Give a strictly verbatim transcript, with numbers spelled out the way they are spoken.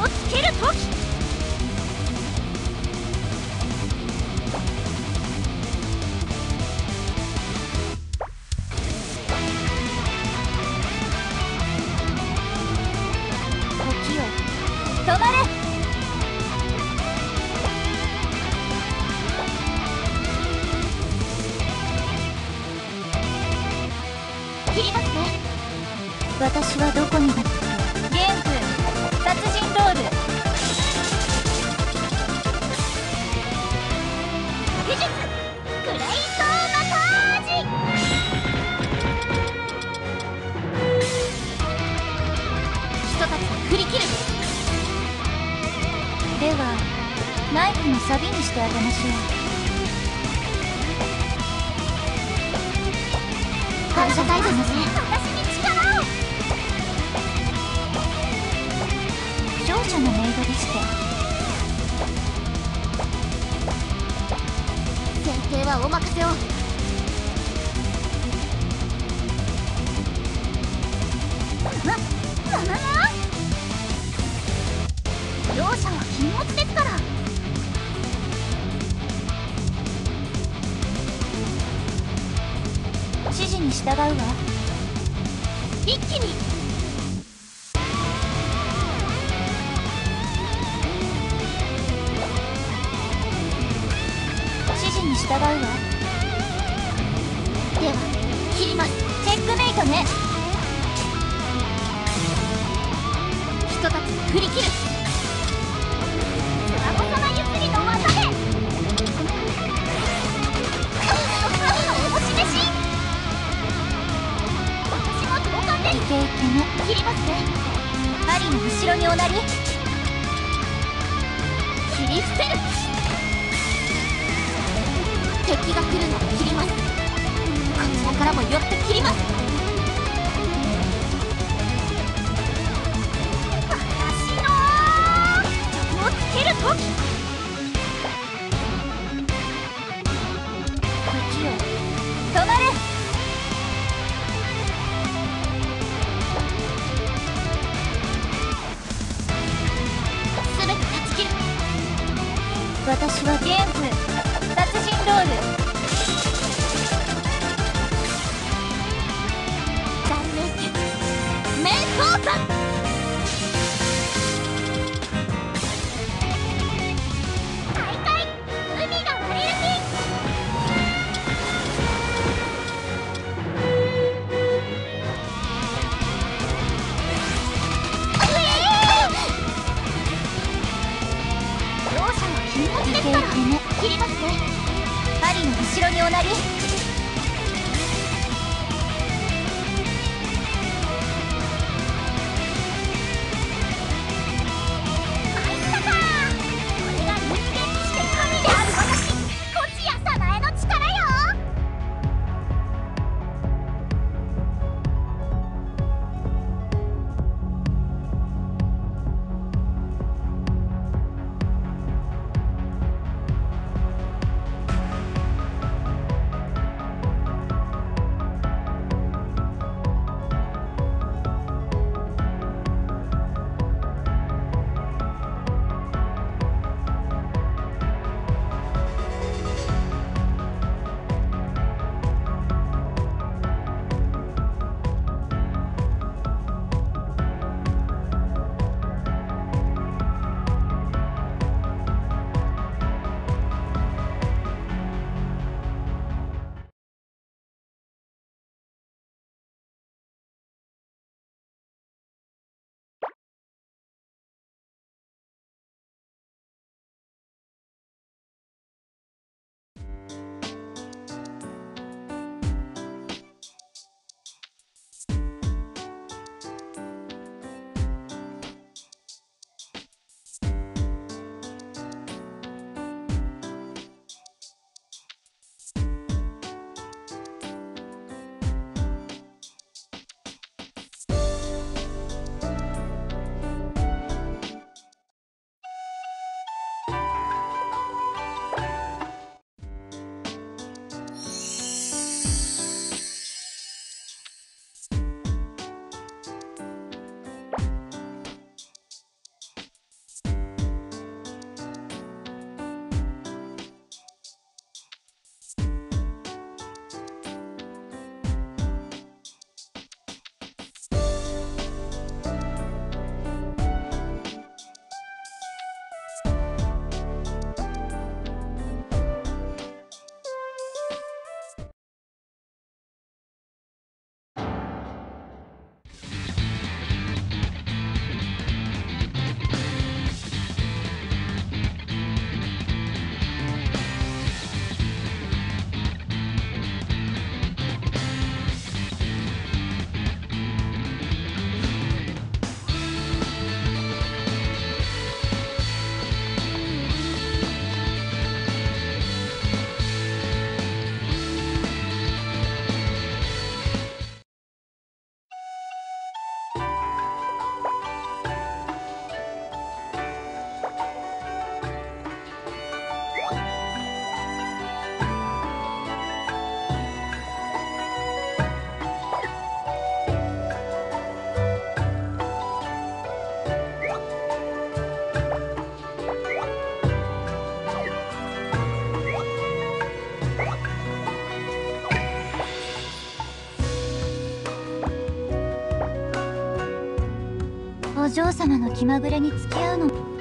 をつけるとき。時よ止まれ。切りますね。私はどこにだった？元風殺人ロール。技術クレイトーマタージ。人たちを振り切る。ではナイフのサビにしてあげましょう。反射材料ですね。私に力を。少女のメイドでして。先生はお任せを。な、ななな。両者は禁物ですから。指示に従うわ。一気に。指示に従うわ。では切ります。チェックメイトね。人たちを振り切る。スラボ様譲りの技で。神のおぼし飯。イケイケね。切りますね。針の後ろにおなり。切り捨てる。敵が来るので切ります。こちらからも寄って切ります。私のをつけるとき。時よ止まれ。私はゲーム殺人ロール。断面術瞑想山。大会海が割れる日。切りますね。針の後ろにおなり。入ったか。これが人間にして神である私、こちやさなえの力よ。 嬢様の気まぐれに付き合うの